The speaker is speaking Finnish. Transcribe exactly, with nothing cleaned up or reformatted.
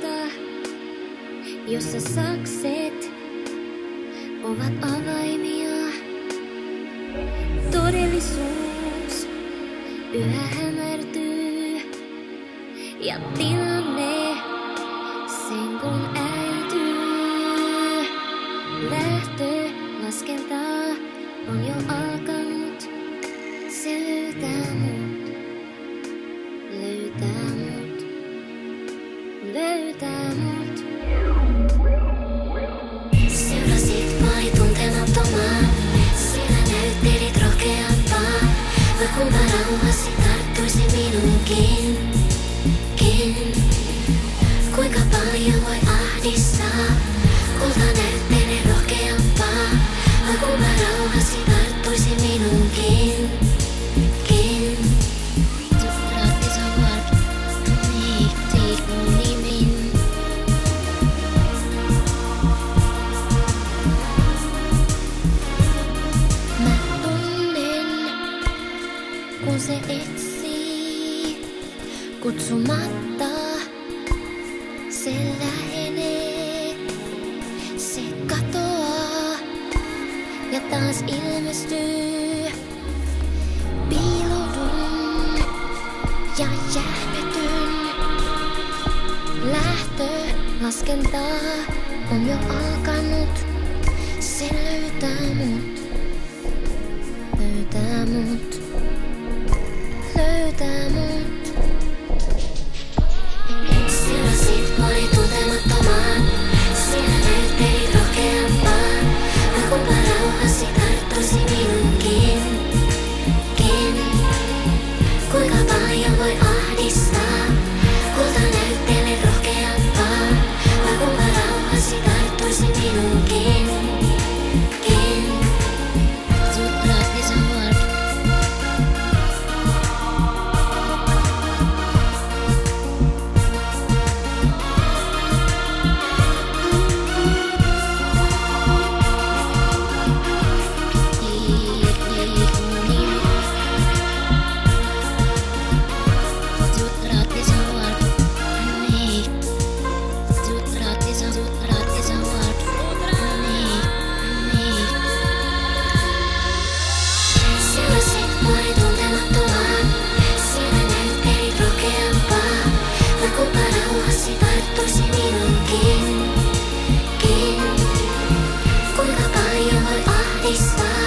paikasta, jossa sakset ovat avaimia. Todellisuus yhä hämärtyy ja tilanne sen kun äityy. Lähtö laskentaa on jo alkanut. Se löytää mut, löytää mut, löytää mut. Seurasit vai tuntemattomaan, sinä näyttelit rohkeampaa. Vakuuma rauhasi tarttuisi minuunkin, kin. Kuinka paljon voi ahdistaa, kulta näyttelee rohkeampaa. Vakuuma rauhasi tarttuisi minuunkin, kin. Mä tunnen, kun se etsii kutsumatta, se lähenee, se katoaa ja taas ilmestyy. Piiloudun ja jähmetyn. Lähtö laskentaa on jo alkanut. Se löytää mut, löytää mut, löytää mut. Seurasit vai tuntemattomaan, sinä näyttelit rohkeampaa. Vakuuma rauhasi tarttuisi minuunkin, kin. Kuinka paljon voi ahdistaa, kulta näyttelee rohkeampaa. Vakuuma rauhasi tarttuisi minuunkin, kin. Tarttuisi minuunkin, kin. Kuinka paljon voi ahdistaa,